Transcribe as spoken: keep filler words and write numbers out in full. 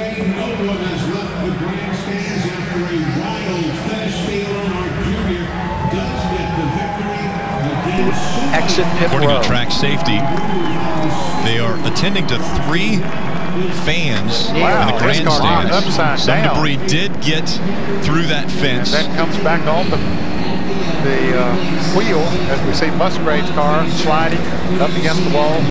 Ray Nolan has left the grandstands after a wild finish. Dillon, our junior, does get the victory against Exit pit According row. to track safety, they are attending to three fans Wow. in the grandstands. Upside Some down. debris did get through that fence. And that comes back on the, the uh, wheel as we see Musgrave's car sliding up against the wall.